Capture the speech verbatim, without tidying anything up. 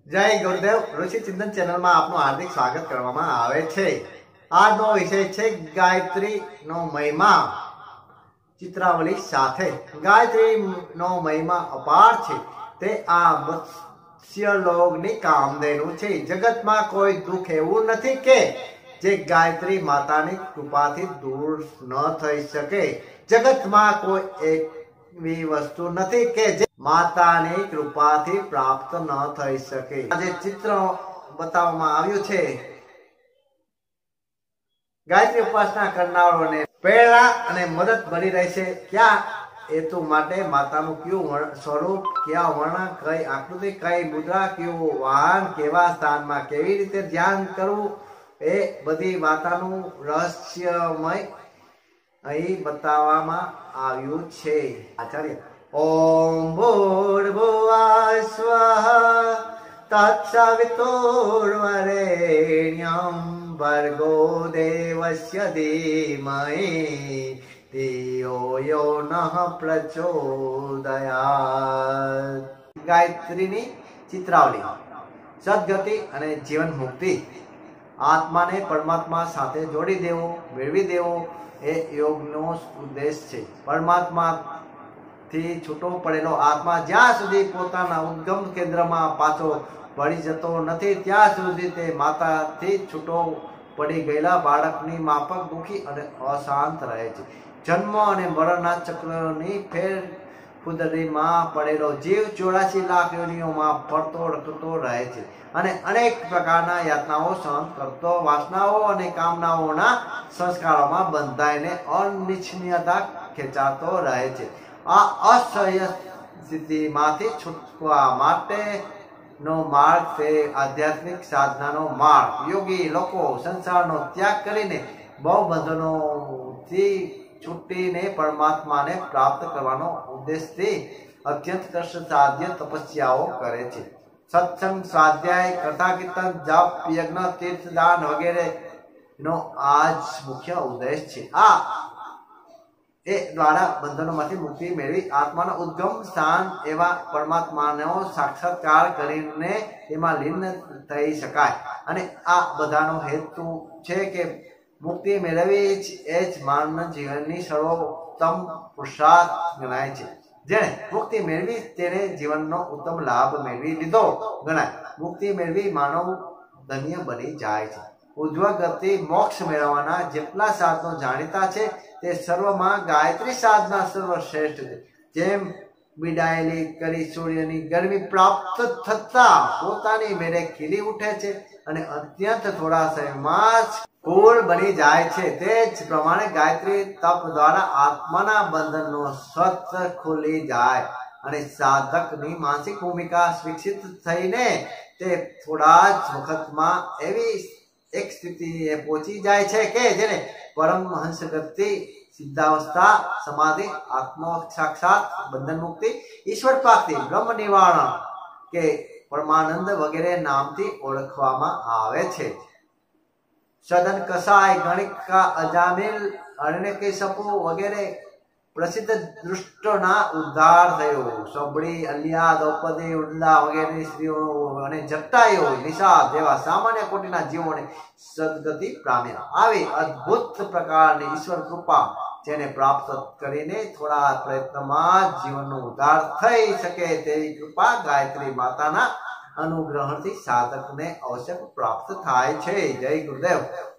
જય ગુરુદેવ ઋષિ ચિંતન ચેનલમાં આપનું હાર્દિક સ્વાગત કરવામાં આવે છે। આજનો વિષય છે ગાયત્રીનો મહિમા ચિત્રાવલી સાથે। ગાયત્રીનો મહિમા અપાર છે। તે આ મત્સ્ય લોકની કામધેનુ છે। જગતમાં કોઈ દુઃખ એવું નથી કે જે ગાયત્રી માતાની કૃપાથી દૂર ન થઈ શકે। જગતમાં કોઈ એક એવી વસ્તુ નથી કે જે માતાની કૃપાથી પ્રાપ્ત ન થઈ શકે। આજે ચિત્ર બતાવવામાં આવ્યું છે ગાયત્રી ઉપાસના કરનારાઓને પ્રેરણા અને મદદ મળી રહેશે। ક્યાં હેતુ માટે માતાનું કયું સ્વરૂપ, ક્યાં વર્ણ, કઈ આકૃતિ, કઈ મુદ્રા, કયું વાહન, કેવા સ્થાનમાં કેવી રીતે ધ્યાન કરવું, એ બધી માતાનું રહસ્યમય અહીં બતાવવામાં આવ્યું છે। આચાર્ય ઓમ ભૂર્ભુવઃ સ્વઃ તત્સવિતુર્વરેણ્યં ભર્ગો દેવસ્ય ધીમહિ ધિયો યો નઃ પ્રચોદયાત। ગાયત્રીની ચિત્રાવલી સદગતિ અને જીવન મુક્તિ। આત્માને પરમાત્મા સાથે જોડી દેવો, મેળવી દેવો એ યોગનો ઉદ્દેશ છે। પરમાત્માથી છૂટો પડેલો આત્મા જ્યાં સુધી પોતાના ઉદ્ગમ કેન્દ્રમાં પાછો વળી જતો નથી ત્યાં સુધી તે માતાથી છૂટો પડી ગયેલા બાળકની માફક દુઃખી અને અશાંત રહે છે। જન્મ અને મરણના ચક્રની ફેર ફુદરીમાં પડેલો જીવ ચોરાસી લાખ યોનિઓમાં ફરતો રખડતો રહે છે અને અનેક પ્રકારના યાતનાઓ સહન કરતો વાસનાઓ અને કામનાઓના સંસ્કારોમાં બંધાઈને અનિચ્છનીયતા ખેંચાતો રહે છે। આ અસહ્ય સ્થિતિમાંથી છૂટવા માટેનો માર્ગ તે આધ્યાત્મિક સાધનાનો માર્ગ। યોગી લોકો સંસારનો ત્યાગ કરીને બહુ બંધનોથી છૂટીને પરમાત્માને પ્રાપ્ત કરવાનો ઉદ્દેશથી અત્યંત કષ્ટ સાધ્ય તપસ્યાઓ કરે છે। સત્સંગ, સ્વાધ્યાય, કથા, કીર્તન, જપ, યજ્ઞ, તીર્થ, દાન વગેરે નો આ જ મુખ્ય ઉદ્દેશ છે। આ એ દ્વારા બંધનોમાંથી મુક્તિ મેળવી આત્માના ઉદ્ગમ સ્થાન એવા પરમાત્માનો સાક્ષાત્કાર કરીને તેમાં લીન થઈ શકાય। અને આ બધાનો હેતુ છે કે મુક્તિ મેળવી જ એ જ માનવ જીવનની સર્વોત્તમ પુરુષાર્થ ગણાય છે। જેણે મુક્તિ મેળવી તેને જીવનનો ઉત્તમ લાભ મેળવી લીધો ગણાય। મુક્તિ મેળવી માનવ ધન્ય બની જાય છે। ઉજ્જવળ ગતિ મોક્ષ મેળવવાના જેટલા સાધનો જાણીતા છે તે સર્વમાં ગાયત્રી સાધના સર્વશ્રેષ્ઠ છે। જેમ બિડાયેલી કરી સૂર્યની ગરમી પ્રાપ્ત થતા પોતાની મેળે ખીલી ઉઠે છે અને અત્યંત થોડા સમયમાં જ કુળ બની જાય છે, તે જ પ્રમાણે ગાયત્રી તપ દ્વારા આત્માના બંધનનો સ્વત ખુલી જાય અને સાધકની માનસિક ભૂમિકા વિકસિત થઈને તે થોડા જ વખતમાં એવી એક સ્થિતિએ પહોંચી જાય છે કે જેને પરમહંસ ગતિ, સિદ્ધાવસ્થા, સમાધિ, આત્મ સાક્ષાત, બંધન મુક્તિ, ઈશ્વર પ્રાપ્તિ, બ્રહ્મ નિવારણ કે પરમાનંદ વગેરે નામથી ઓળખવામાં આવે છે। સદન કસાય, ગણિકા, અજામિલ, અરણ્યકેશપુ વગેરે પ્રસિદ્ધ દુષ્ટોના ઉદ્ધાર થયો। સબળી, અલિયા, દ્રૌપદી, ઉર્લા વગેરે સ્ત્રીઓ અને જટાઈઓ, નિષાદ જેવા સામાન્ય કોટીના જીવોને સદગતિ પામ્યા। આવી અદ્ભુત પ્રકારની ઈશ્વર કૃપા જેને પ્રાપ્ત કરીને થોડા પ્રયત્નમાં જીવનનો ઉદ્ધાર થઈ શકે તેવી કૃપા ગાયત્રી માતાના અનુગ્રહથી સાધકને અવશ્ય પ્રાપ્ત થાય છે। જય ગુરુદેવ।